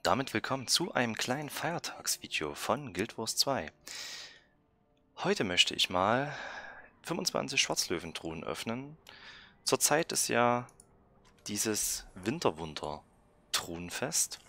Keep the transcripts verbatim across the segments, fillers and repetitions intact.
Und damit willkommen zu einem kleinen Feiertagsvideo von Guild Wars zwei. Heute möchte ich mal fünfundzwanzig Schwarzlöwen-Truhen öffnen. Zurzeit ist ja dieses Winterwunder-Truhenfest.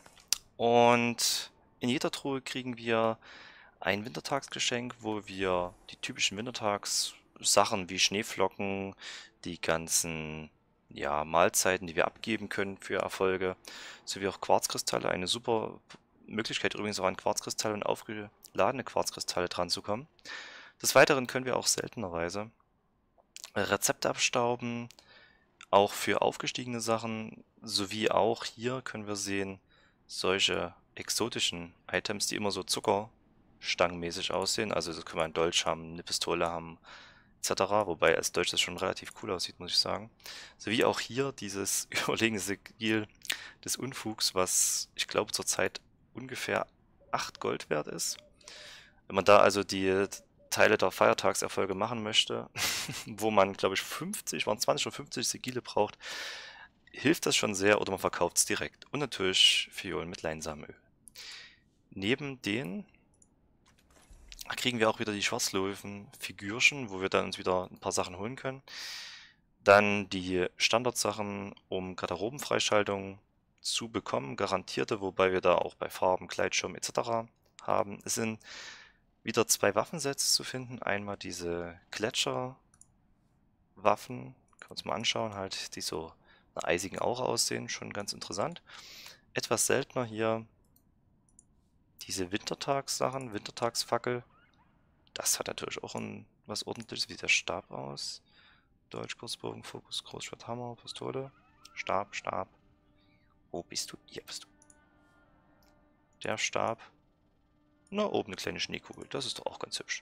Und in jeder Truhe kriegen wir ein Wintertagsgeschenk, wo wir die typischen Wintertagssachen wie Schneeflocken, die ganzen ja, Mahlzeiten, die wir abgeben können für Erfolge, sowie auch Quarzkristalle. Eine super Möglichkeit übrigens auch an Quarzkristalle und aufgeladene Quarzkristalle dran zu kommen. Des Weiteren können wir auch seltenerweise Rezepte abstauben, auch für aufgestiegene Sachen, sowie auch hier können wir sehen, solche exotischen Items, die immer so zuckerstangenmäßig aussehen. Also das können wir einen Dolch haben, eine Pistole haben, et cetera. Wobei als Dolch das schon relativ cool aussieht, muss ich sagen. Sowie auch hier dieses überlegene Sigil des Unfugs, was ich glaube zurzeit ungefähr acht Gold wert ist. Wenn man da also die Teile der Feiertagserfolge machen möchte, wo man, glaube ich, fünfzig, waren zwanzig oder fünfzig Sigile braucht, hilft das schon sehr oder man verkauft es direkt. Und natürlich Fiolen mit Leinsamenöl. Neben denen kriegen wir auch wieder die Schwarzlöwen-Figürchen, wo wir dann uns wieder ein paar Sachen holen können. Dann die Standardsachen, um Garderobenfreischaltung zu bekommen, garantierte, wobei wir da auch bei Farben, Gleitschirm et cetera haben. Es sind wieder zwei Waffensets zu finden. Einmal diese Gletscherwaffen, können wir uns mal anschauen, halt, die so einer eisigen Aura aussehen, schon ganz interessant. Etwas seltener hier diese Wintertagssachen, Wintertagsfackel. Das hat natürlich auch ein, was ordentliches, wie der Stab aus. Dolch, Kurzbogen, Fokus, Großschwert, Hammer, Pistole, Stab, Stab. Wo bist du? Hier bist du. Der Stab. Na, oben eine kleine Schneekugel, das ist doch auch ganz hübsch.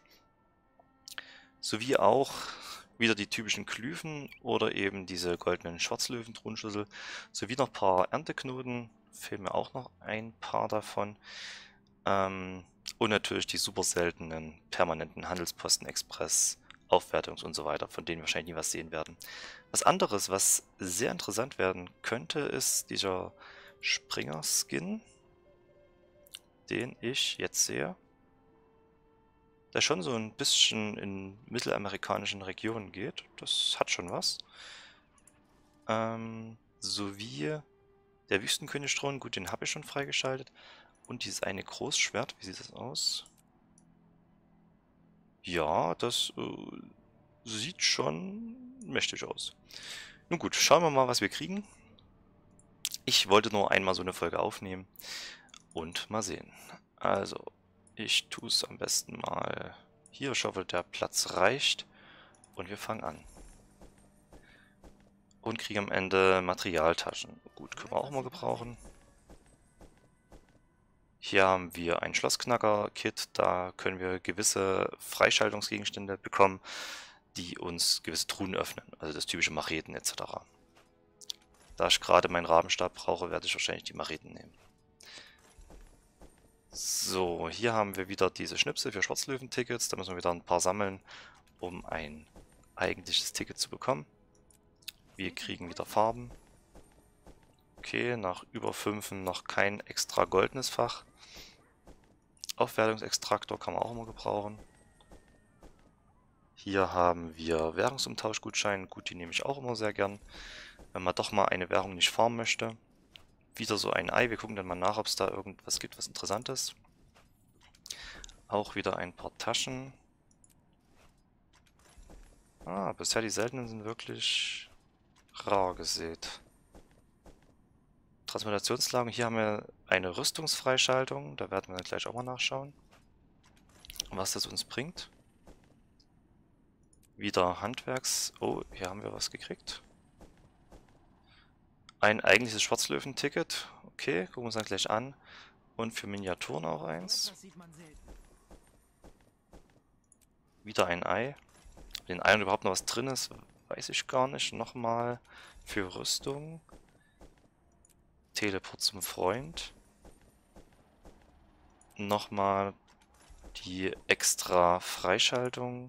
Sowie auch wieder die typischen Glyphen oder eben diese goldenen Schwarzlöwen-Thronschlüssel. Sowie noch ein paar Ernteknoten, fehlen mir auch noch ein paar davon. Ähm, und natürlich die super seltenen permanenten Handelsposten-Express, Aufwertungs und so weiter, von denen wir wahrscheinlich nie was sehen werden. Was anderes, was sehr interessant werden könnte, ist dieser Springer-Skin, den ich jetzt sehe. Der schon so ein bisschen in mittelamerikanischen Regionen geht. Das hat schon was. Ähm, sowie der Wüstenkönig-Thron, gut, den habe ich schon freigeschaltet. Und dieses eine Großschwert, wie sieht das aus? Ja, das äh, sieht schon mächtig aus. Nun gut, schauen wir mal, was wir kriegen. Ich wollte nur einmal so eine Folge aufnehmen und mal sehen. Also, ich tue es am besten mal hier. Ich hoffe, der Platz reicht. Und wir fangen an. Und kriegen am Ende Materialtaschen. Gut, können wir auch mal gebrauchen. Hier haben wir ein Schlossknacker-Kit. Da können wir gewisse Freischaltungsgegenstände bekommen, die uns gewisse Truhen öffnen. Also das typische Macheten et cetera. Da ich gerade meinen Rabenstab brauche, werde ich wahrscheinlich die Macheten nehmen. So, hier haben wir wieder diese Schnipsel für Schwarzlöwen-Tickets. Da müssen wir wieder ein paar sammeln, um ein eigentliches Ticket zu bekommen. Wir kriegen wieder Farben. Okay, nach über fünf noch kein extra goldenes Fach. Aufwertungsextraktor kann man auch immer gebrauchen. Hier haben wir Währungsumtauschgutscheine. Gut, die nehme ich auch immer sehr gern, wenn man doch mal eine Währung nicht farmen möchte. Wieder so ein Ei. Wir gucken dann mal nach, ob es da irgendwas gibt, was Interessantes. Auch wieder ein paar Taschen. Ah, bisher die seltenen sind wirklich rar gesät. Transmutationslagen. Hier haben wir eine Rüstungsfreischaltung. Da werden wir gleich auch mal nachschauen, was das uns bringt. Wieder Handwerks... Oh, hier haben wir was gekriegt. Ein eigentliches Schwarzlöwen-Ticket. Okay, gucken wir uns dann gleich an. Und für Miniaturen auch eins. Wieder ein Ei. Ob in den Eiern überhaupt noch was drin ist, weiß ich gar nicht. Nochmal für Rüstung. Teleport zum Freund. Nochmal die extra Freischaltung.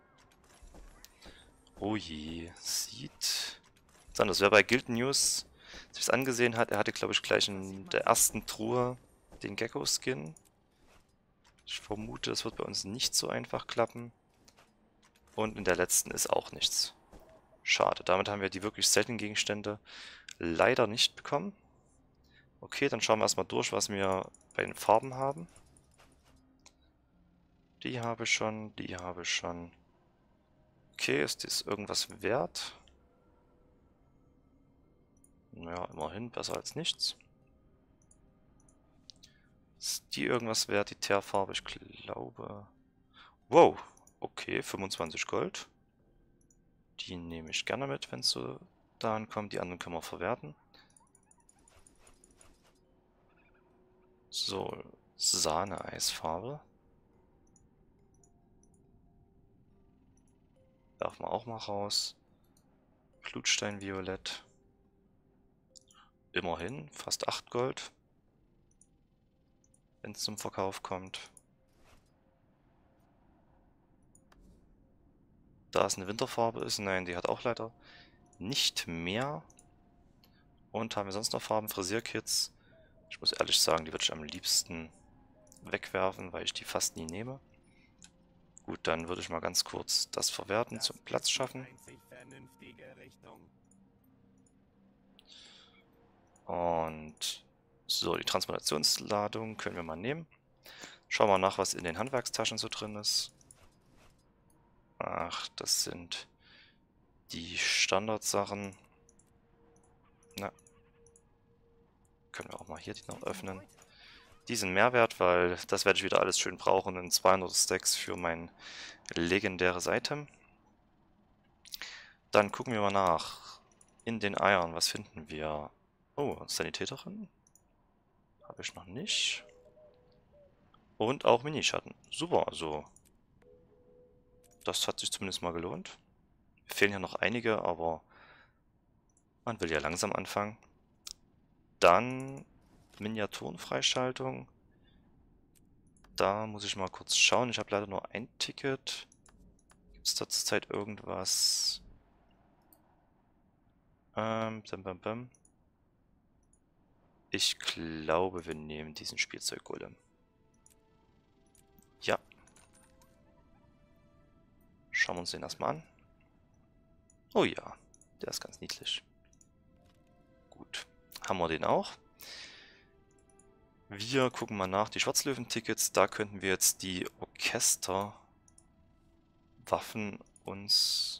Oh je, sieht... Das wäre bei Guild News sich angesehen hat, er hatte, glaube ich, gleich in der ersten Truhe den Gecko-Skin. Ich vermute, das wird bei uns nicht so einfach klappen. Und in der letzten ist auch nichts. Schade. Damit haben wir die wirklich seltenen Gegenstände leider nicht bekommen. Okay, dann schauen wir erstmal durch, was wir bei den Farben haben. Die habe ich schon, die habe ich schon. Okay, ist das irgendwas wert? Ja, immerhin, besser als nichts. Ist die irgendwas wert, die Teerfarbe? Ich glaube... Wow, okay, fünfundzwanzig Gold. Die nehme ich gerne mit, wenn es so da ankommt. Die anderen können wir verwerten. So, Sahne-Eisfarbe. Werfen wir auch mal raus. Blutstein-Violett. Immerhin, fast acht Gold. Wenn es zum Verkauf kommt. Da es eine Winterfarbe ist, nein, die hat auch leider nicht mehr. Und haben wir sonst noch Farben? Frisierkits. Ich muss ehrlich sagen, die würde ich am liebsten wegwerfen, weil ich die fast nie nehme. Gut, dann würde ich mal ganz kurz das verwerten, zum Platz schaffen. Und so, die Transmutationsladung können wir mal nehmen. Schauen wir nach, was in den Handwerkstaschen so drin ist. Ach, das sind die Standardsachen. Na, können wir auch mal hier die noch öffnen. Die sind Mehrwert, weil das werde ich wieder alles schön brauchen in zweihundert Stacks für mein legendäres Item. Dann gucken wir mal nach. In den Eiern, was finden wir? Oh, Sanitäterin. Habe ich noch nicht. Und auch Minischatten. Super, also das hat sich zumindest mal gelohnt. Mir fehlen ja noch einige, aber man will ja langsam anfangen. Dann Miniaturenfreischaltung. Da muss ich mal kurz schauen. Ich habe leider nur ein Ticket. Gibt es da zurzeit irgendwas? Ähm, bam, bam, bam. Ich glaube, wir nehmen diesen Spielzeuggolem. Ja. Schauen wir uns den erstmal an. Oh ja, der ist ganz niedlich. Gut. Haben wir den auch? Wir gucken mal nach, die Schwarzlöwen-Tickets. Da könnten wir jetzt die Orchesterwaffen uns...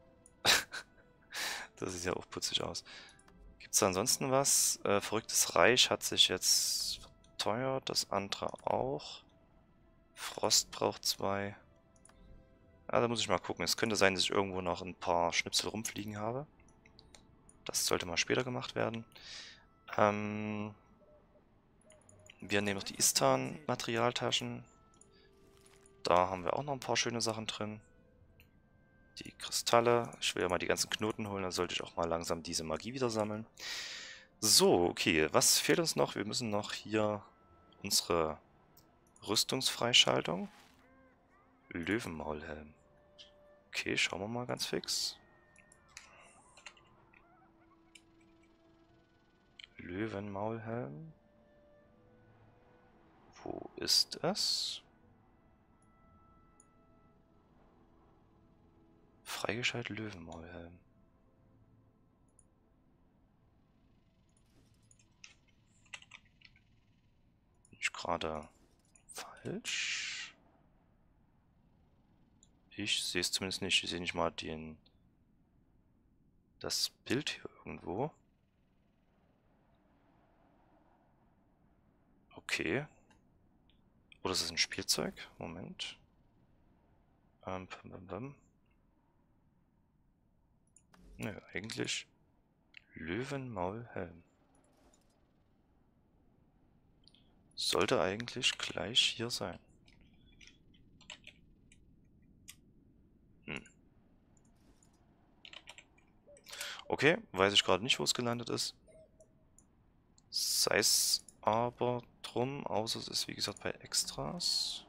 Das sieht ja auch putzig aus. Gibt es da ansonsten was? Äh, Verrücktes Reich hat sich jetzt verteuert, das andere auch. Frost braucht zwei. Ah, da muss ich mal gucken. Es könnte sein, dass ich irgendwo noch ein paar Schnipsel rumfliegen habe. Das sollte mal später gemacht werden. Ähm, wir nehmen noch die Istan-Materialtaschen. Da haben wir auch noch ein paar schöne Sachen drin. Die Kristalle. Ich will ja mal die ganzen Knoten holen, dann sollte ich auch mal langsam diese Magie wieder sammeln. So, okay. Was fehlt uns noch? Wir müssen noch hier unsere Rüstungsfreischaltung. Löwenmaulhelm. Okay, schauen wir mal ganz fix. Löwenmaulhelm. Wo ist es? Freigeschaltet Löwenmaulhelm. Bin ich gerade falsch? Ich sehe es zumindest nicht. Ich sehe nicht mal den das Bild hier irgendwo. Okay. Oder ist das ein Spielzeug? Moment. Ähm, bam, bam, bam. Nö, eigentlich Löwenmaulhelm. Sollte eigentlich gleich hier sein. Hm. Okay, weiß ich gerade nicht, wo es gelandet ist. Sei es aber drum, außer es ist wie gesagt bei Extras.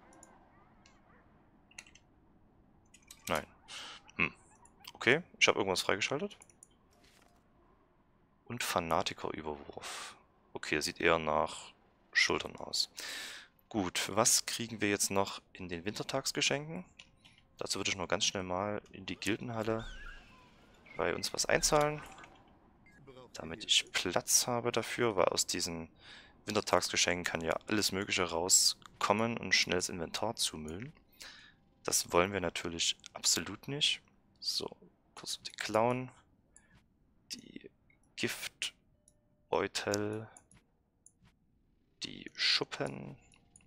Nein. Hm. Okay, ich habe irgendwas freigeschaltet. Und Fanatikerüberwurf. Okay, sieht eher nach Schultern aus. Gut, was kriegen wir jetzt noch in den Wintertagsgeschenken? Dazu würde ich nur ganz schnell mal in die Gildenhalle bei uns was einzahlen, damit ich Platz habe dafür, weil aus diesen Wintertagsgeschenken kann ja alles Mögliche rauskommen und schnell das Inventar zumüllen. Das wollen wir natürlich absolut nicht. So, kurz die Klauen, die Giftbeutel, die Schuppen,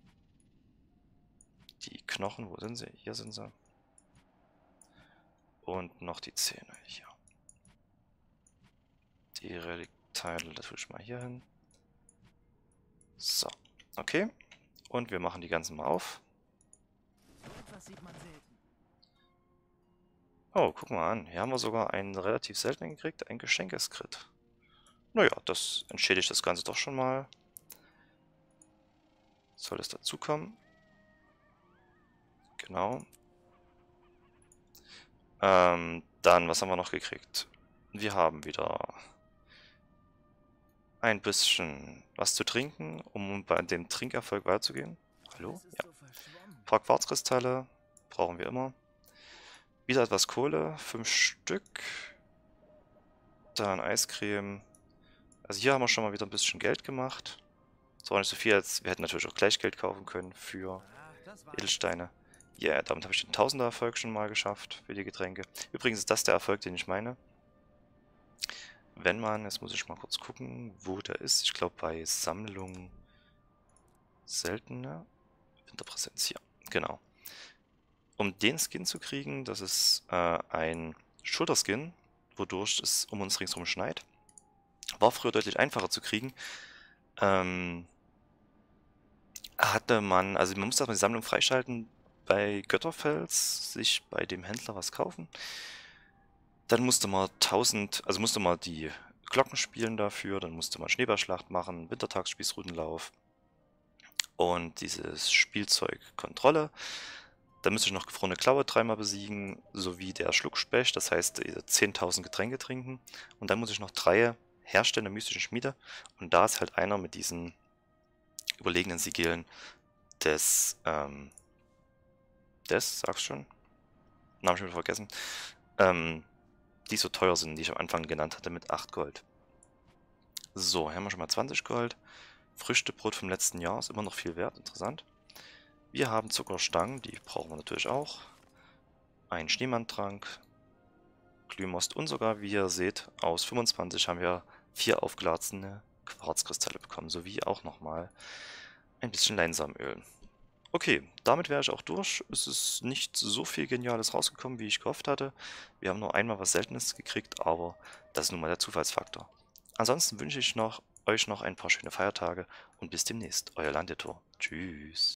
die Knochen, wo sind sie? Hier sind sie. Und noch die Zähne hier. Die Relikteile, das tue ich mal hier hin. So, okay. Und wir machen die ganzen mal auf. Oh, guck mal an. Hier haben wir sogar einen relativ seltenen gekriegt. Ein Geschenkeskrit. Naja, das entschädigt das Ganze doch schon mal. Soll es dazukommen? Genau. Ähm, dann, was haben wir noch gekriegt? Wir haben wieder ein bisschen was zu trinken, um bei dem Trinkerfolg weiterzugehen. Hallo? Ja. Ein paar Quarzkristalle brauchen wir immer. Wieder etwas Kohle, fünf Stück. Dann Eiscreme. Also hier haben wir schon mal wieder ein bisschen Geld gemacht. Zwar nicht so viel, als wir hätten natürlich auch gleich Geld kaufen können für Edelsteine. Ja, yeah, damit habe ich den Tausender-Erfolg schon mal geschafft für die Getränke. Übrigens ist das der Erfolg, den ich meine. Wenn man, jetzt muss ich mal kurz gucken, wo der ist. Ich glaube bei Sammlung seltener Winterpräsenz hier. Genau. Um den Skin zu kriegen, das ist äh, ein Schulterskin, wodurch es um uns ringsherum schneit. War früher deutlich einfacher zu kriegen. Ähm, hatte man, also man musste erstmal die Sammlung freischalten, bei Götterfels sich bei dem Händler was kaufen. Dann musste man tausend, also musste man die Glocken spielen dafür, dann musste man Schneeballschlacht machen, Wintertagsspießrutenlauf und dieses Spielzeug Kontrolle. Dann müsste ich noch gefrorene Klaue dreimal besiegen, sowie der Schluckspecht, das heißt zehntausend Getränke trinken. Und dann muss ich noch drei herstellen der mystischen Schmiede. Und da ist halt einer mit diesen überlegenen Sigilen des, ähm, des, sag's schon, Namen schon wieder vergessen, ähm, die so teuer sind, die ich am Anfang genannt hatte, mit acht Gold. So, hier haben wir schon mal zwanzig Gold. Früchtebrot vom letzten Jahr ist immer noch viel wert, interessant. Wir haben Zuckerstangen, die brauchen wir natürlich auch. Ein Schneemannstrank, Glühmost und sogar, wie ihr seht, aus fünfundzwanzig haben wir vier aufgeladene Quarzkristalle bekommen, sowie auch nochmal ein bisschen Leinsamenöl. Okay, damit wäre ich auch durch. Es ist nicht so viel Geniales rausgekommen, wie ich gehofft hatte. Wir haben nur einmal was Seltenes gekriegt, aber das ist nun mal der Zufallsfaktor. Ansonsten wünsche ich noch, euch noch ein paar schöne Feiertage und bis demnächst. Euer Landetor. Tschüss.